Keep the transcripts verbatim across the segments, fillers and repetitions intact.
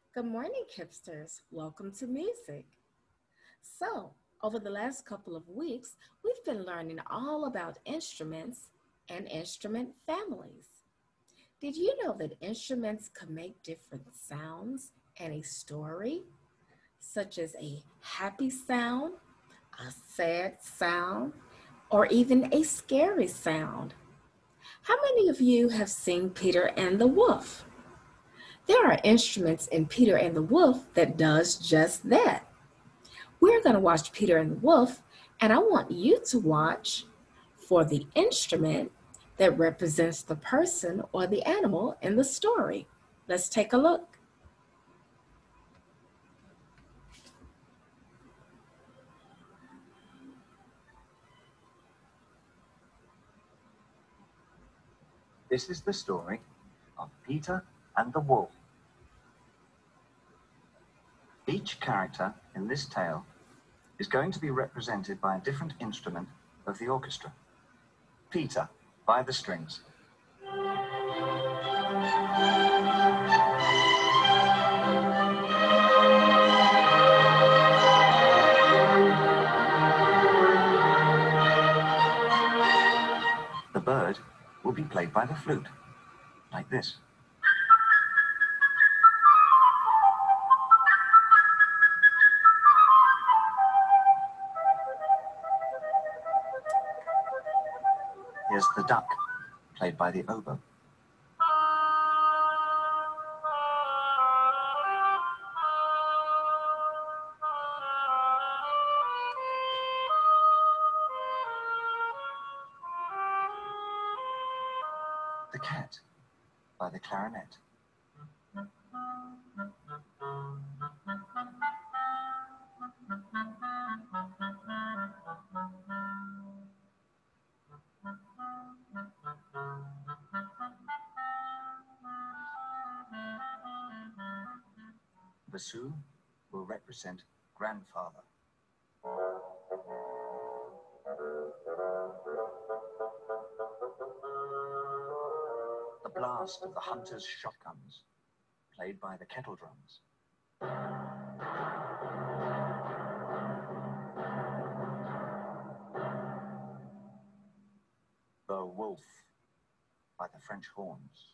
Good morning, Kipsters. Welcome to music. So, over the last couple of weeks, we've been learning all about instruments and instrument families. Did you know that instruments can make different sounds and a story, such as a happy sound, a sad sound, or even a scary sound? How many of you have seen Peter and the Wolf? There are instruments in Peter and the Wolf that does just that. We're going to watch Peter and the Wolf, and I want you to watch for the instrument that represents the person or the animal in the story. Let's take a look. This is the story of Peter and the Wolf. Each character in this tale is going to be represented by a different instrument of the orchestra. Peter, by the strings. The bird will be played by the flute, like this. Here's the duck, played by the oboe. The cat, by the clarinet. Bassoon will represent grandfather. The blast of the hunter's shotguns, played by the kettle drums. The wolf, by the French horns.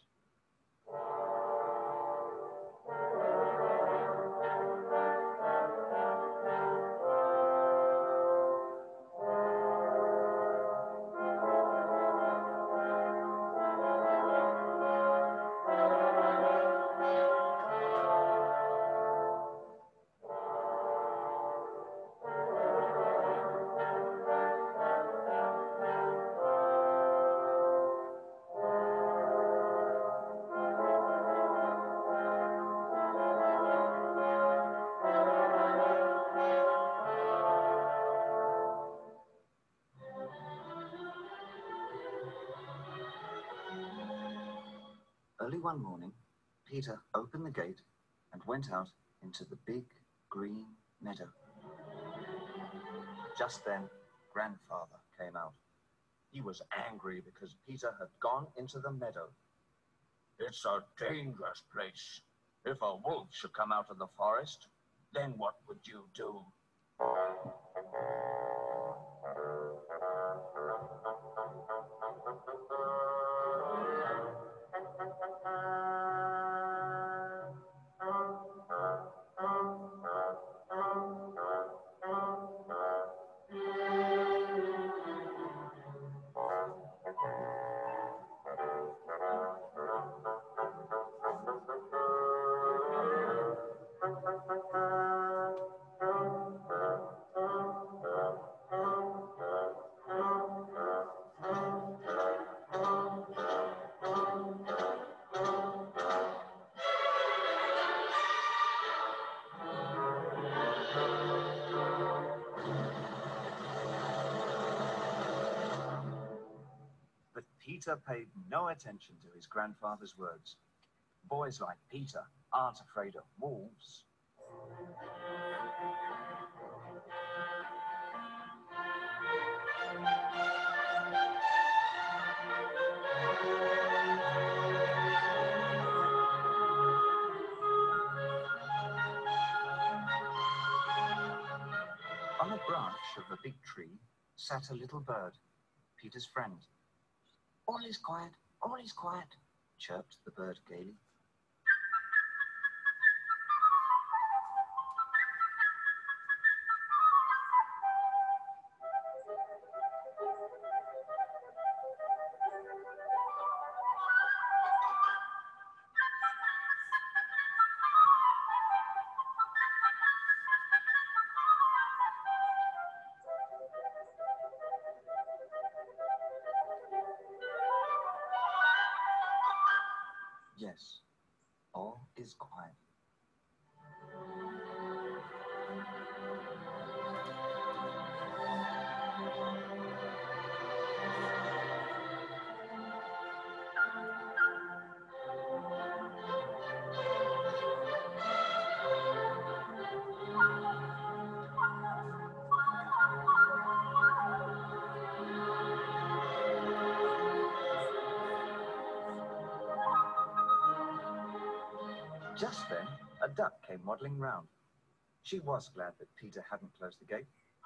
Early one morning, Peter opened the gate and went out into the big green meadow. Just then, grandfather came out. He was angry because Peter had gone into the meadow. It's a dangerous place. If a wolf should come out of the forest, then what would you do? But Peter paid no attention to his grandfather's words. Boys like Peter aren't afraid of wolves. On a branch of a big tree sat a little bird, Peter's friend. All is quiet, all is quiet, chirped the bird gaily. Yes, all is quiet. Just then, a duck came waddling round. She was glad that Peter hadn't closed the gate.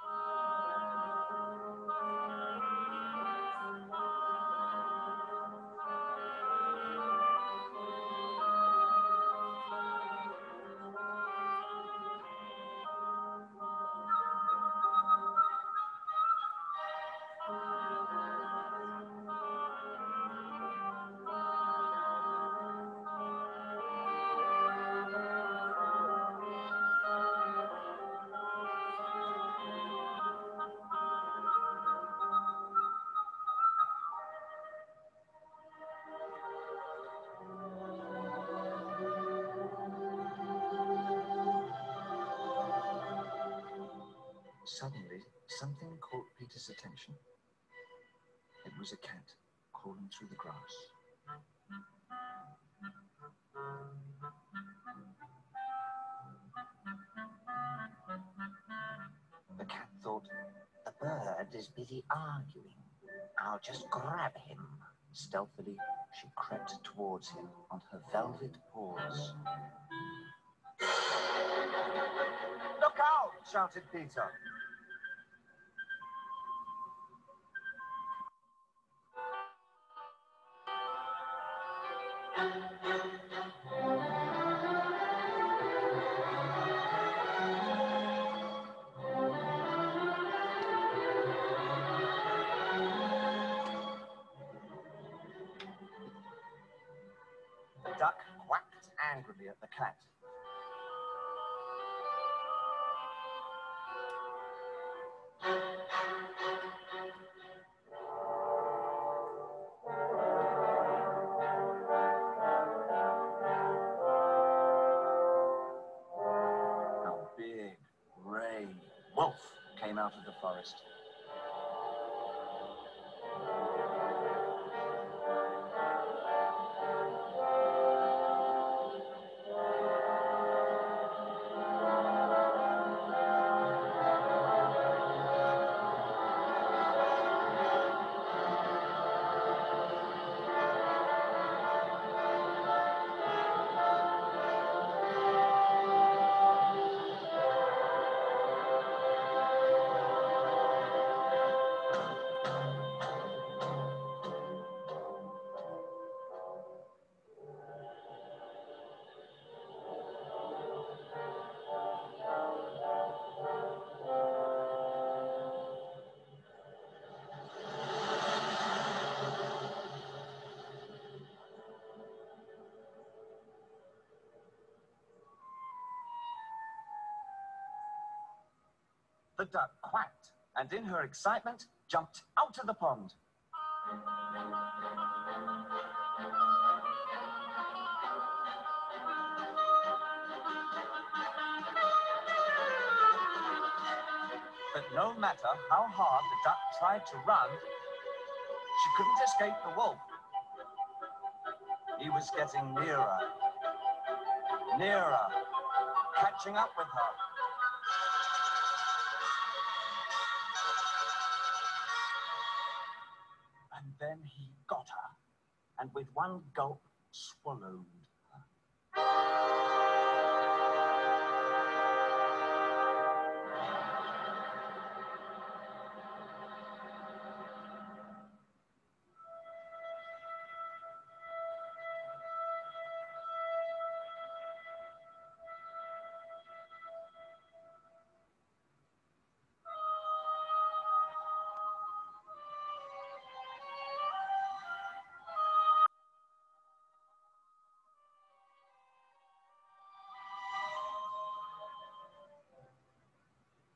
Suddenly, something caught Peter's attention. It was a cat crawling through the grass. The cat thought, the bird is busy arguing. I'll just grab him. Stealthily, she crept towards him on her velvet paws. Look out! Shouted Peter. The duck quacked angrily at the cat. A big, grey wolf came out of the forest. The duck quacked, and in her excitement, jumped out of the pond. But no matter how hard the duck tried to run, she couldn't escape the wolf. He was getting nearer, nearer, catching up with her. And then he got her, and with one gulp, swallowed her.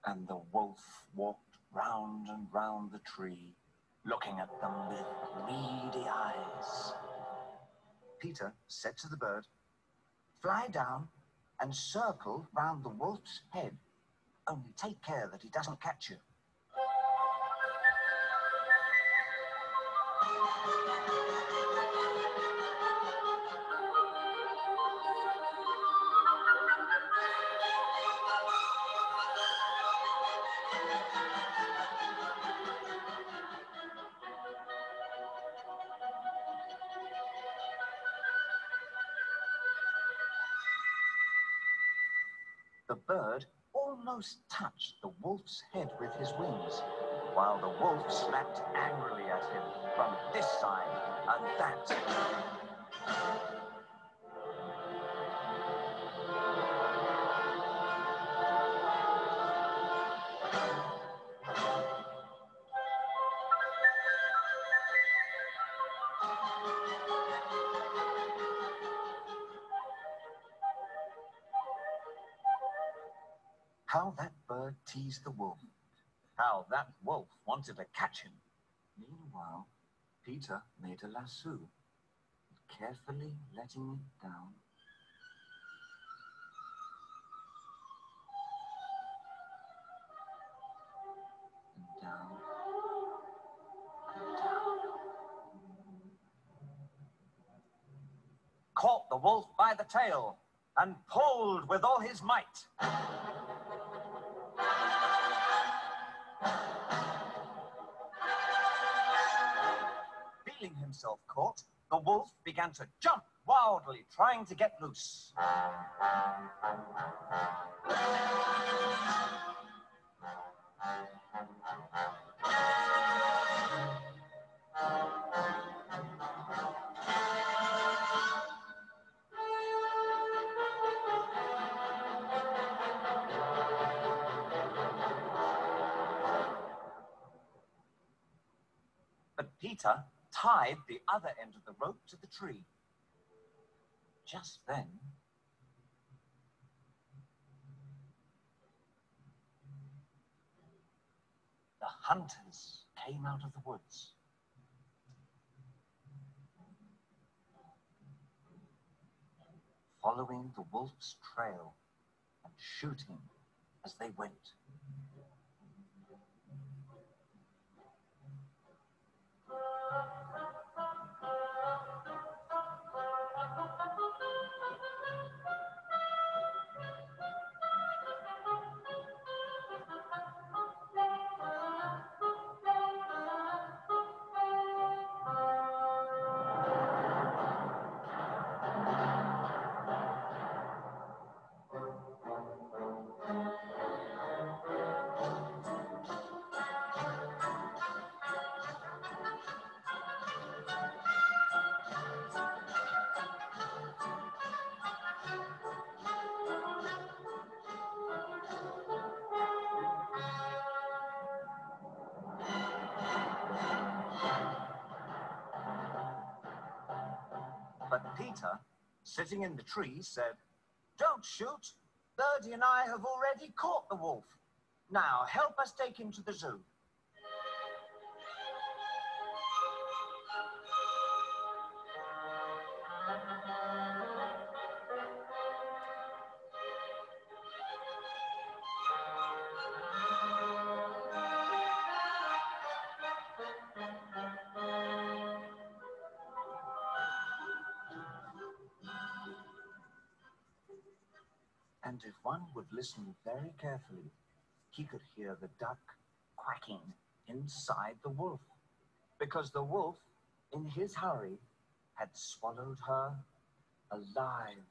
And the wolf walked round and round the tree, looking at them with greedy eyes. Peter said to the bird, "Fly down and circle round the wolf's head. Only take care that he doesn't catch you." The bird almost touched the wolf's head with his wings, while the wolf slapped angrily at him from this side and that. How that bird teased the wolf. How that wolf wanted to catch him. Meanwhile, Peter made a lasso, carefully letting it down. And down. And down. Caught the wolf by the tail and pulled with all his might. Feeling himself caught, the wolf began to jump wildly, trying to get loose. But Peter tied the other end of the rope to the tree. Just then, the hunters came out of the woods. Following the wolf's trail and shooting as they went. But Peter, sitting in the tree, said, "Don't shoot. Birdie and I have already caught the wolf. Now help us take him to the zoo." And if one would listen very carefully, he could hear the duck quacking inside the wolf, because the wolf, in his hurry, had swallowed her alive.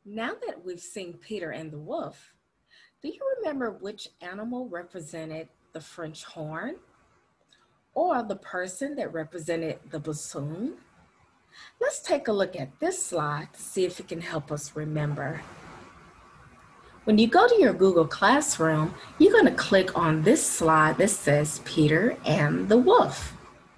Now that we've seen Peter and the wolf, do you remember which animal represented the French horn? Or the person that represented the bassoon? Let's take a look at this slide to see if it can help us remember. When you go to your Google Classroom, you're going to click on this slide that says Peter and the Wolf.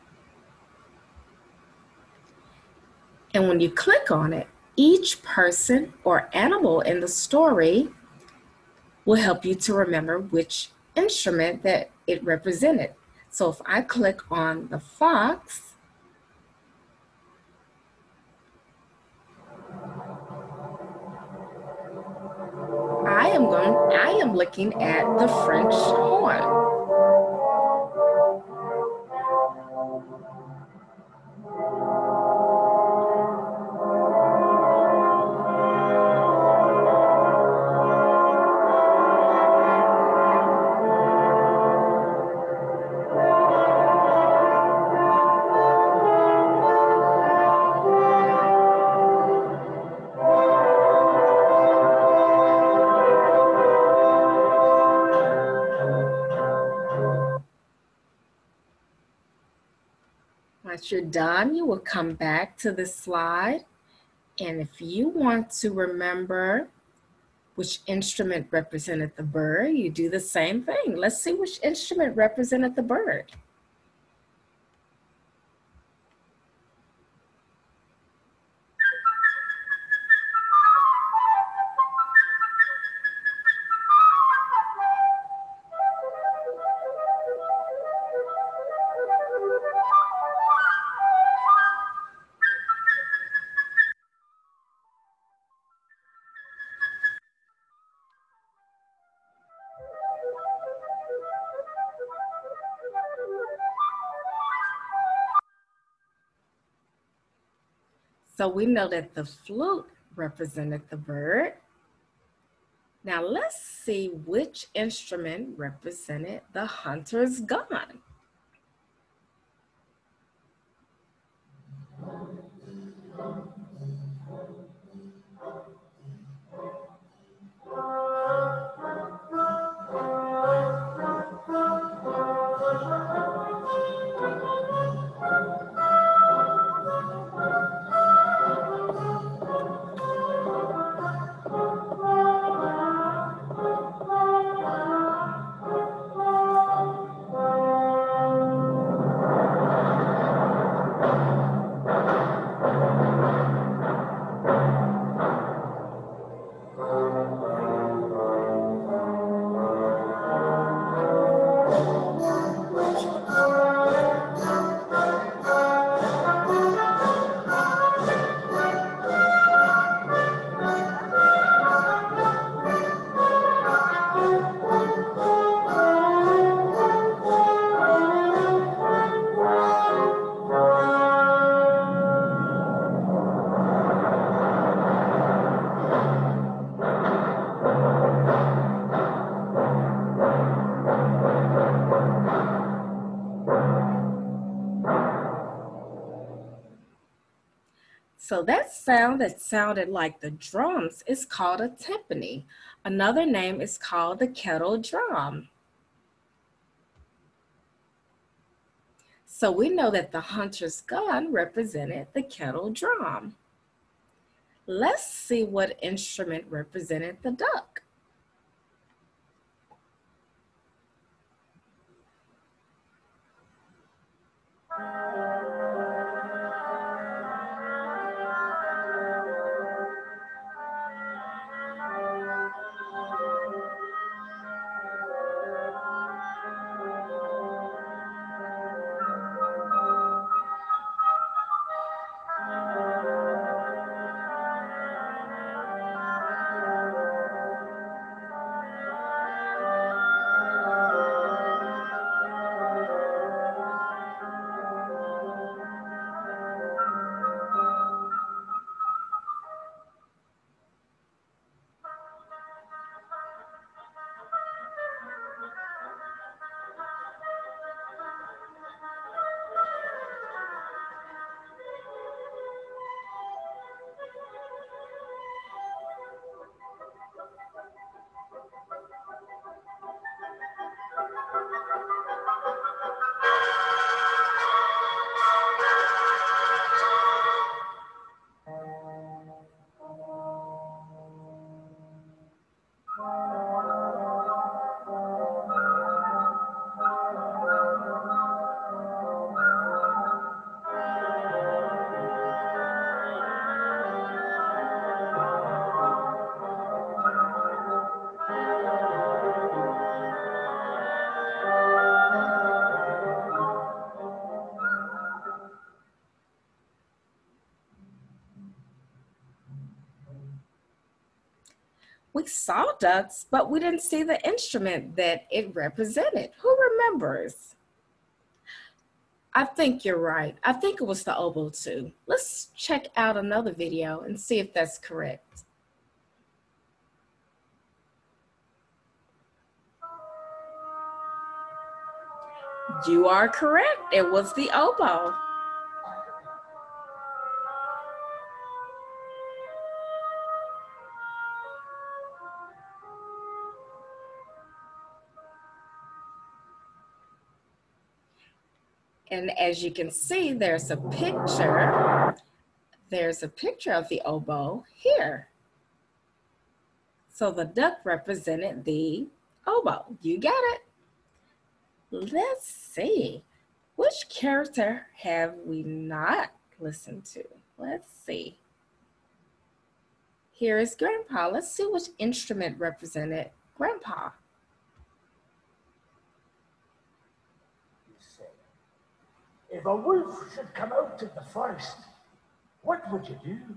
And when you click on it, each person or animal in the story will help you to remember which instrument that it represented. So if I click on the fox, I am going, I am looking at the French horn. Once you're done, you will come back to the slide. And if you want to remember which instrument represented the bird, you do the same thing. Let's see which instrument represented the bird. So we know that the flute represented the bird. Now let's see which instrument represented the hunter's gun. So that sound that sounded like the drums is called a timpani. Another name is called the kettle drum. So we know that the hunter's gun represented the kettle drum. Let's see what instrument represented the duck. we saw ducks, but we didn't see the instrument that it represented. Who remembers? I think you're right. I think it was the oboe too. Let's check out another video and see if that's correct. You are correct. It was the oboe. And as you can see, there's a picture. There's a picture of the oboe here. So the duck represented the oboe. You got it. Let's see. Which character have we not listened to? Let's see. Here is Grandpa. Let's see which instrument represented Grandpa. If a wolf should come out of the forest, what would you do?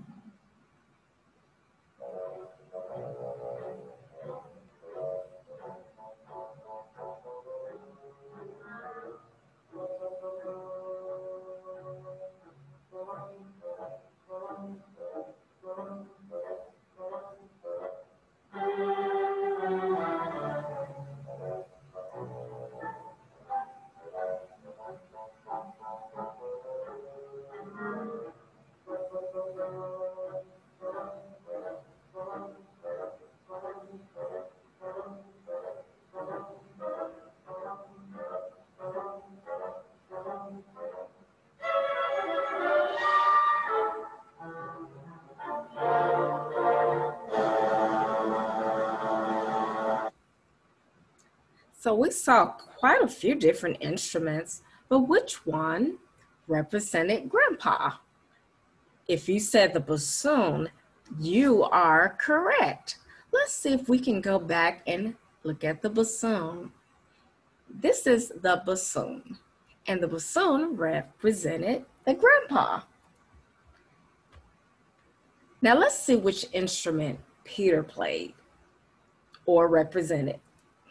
So we saw quite a few different instruments, but which one represented Grandpa? If you said the bassoon, you are correct. Let's see if we can go back and look at the bassoon. This is the bassoon, and the bassoon represented the Grandpa. Now let's see which instrument Peter played or represented.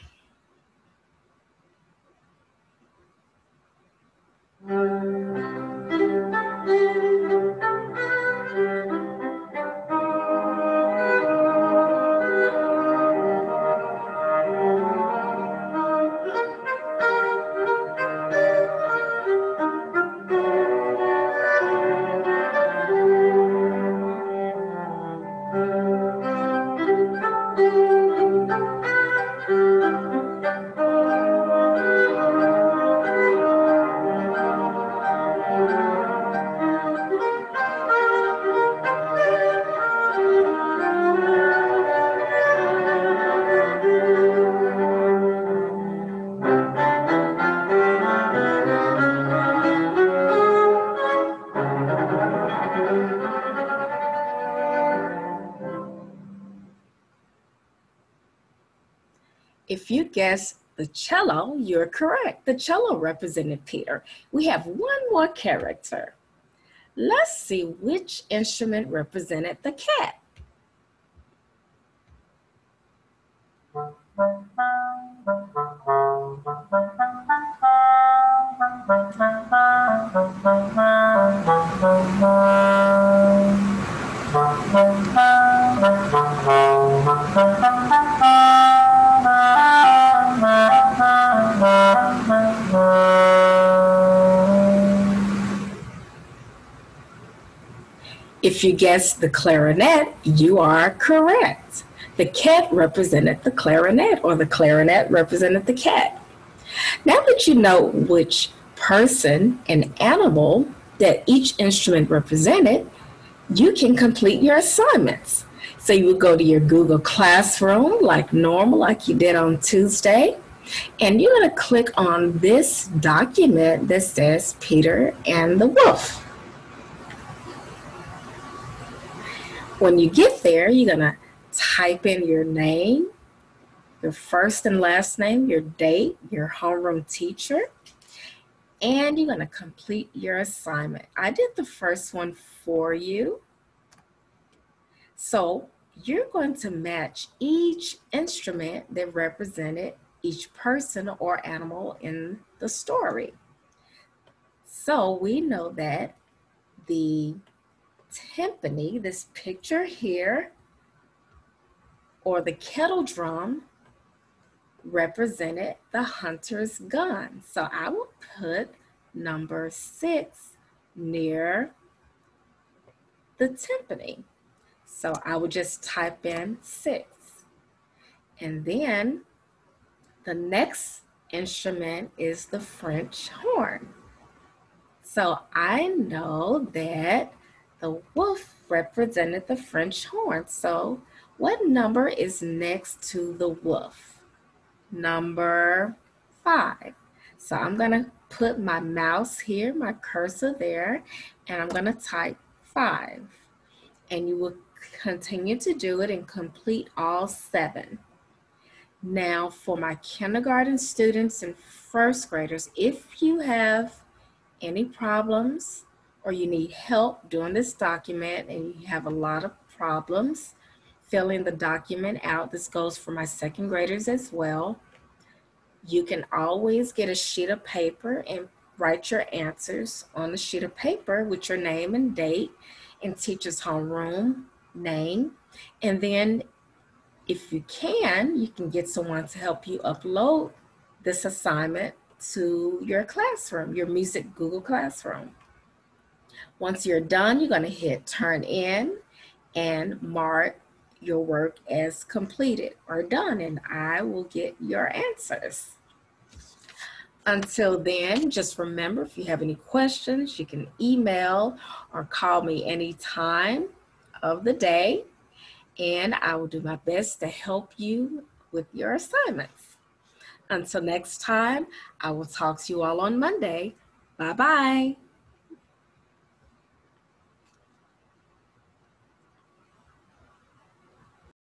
If you guess the cello, you're correct. The cello represented Peter. We have one more character. Let's see which instrument represented the cat. If you guessed the clarinet, you are correct. The cat represented the clarinet, or the clarinet represented the cat. Now that you know which person and animal that each instrument represented, you can complete your assignments. So you would go to your Google Classroom like normal, like you did on Tuesday, and you're going to click on this document that says Peter and the Wolf. When you get there, you're going to type in your name, your first and last name, your date, your homeroom teacher, and you're going to complete your assignment. I did the first one for you. So you're going to match each instrument that represented each person or animal in the story. So we know that the timpani, this picture here, or the kettle drum, represented the hunter's gun. So I will put number six near the timpani. So I will just type in six. And then the next instrument is the French horn. So I know that the wolf represented the French horn. So what number is next to the wolf? Number five. So I'm gonna put my mouse here, my cursor there, and I'm gonna type five. And you will continue to do it and complete all seven. Now for my kindergarten students and first graders, if you have any problems or you need help doing this document and you have a lot of problems filling the document out, this goes for my second graders as well, you can always get a sheet of paper and write your answers on the sheet of paper with your name and date and teacher's homeroom name. And then if you can, you can get someone to help you upload this assignment to your classroom, your Music Google Classroom. Once you're done, you're gonna hit turn in and mark your work as completed or done, and I will get your answers. Until then, just remember, if you have any questions, you can email or call me any time of the day, and I will do my best to help you with your assignments. Until next time, I will talk to you all on Monday. Bye-bye.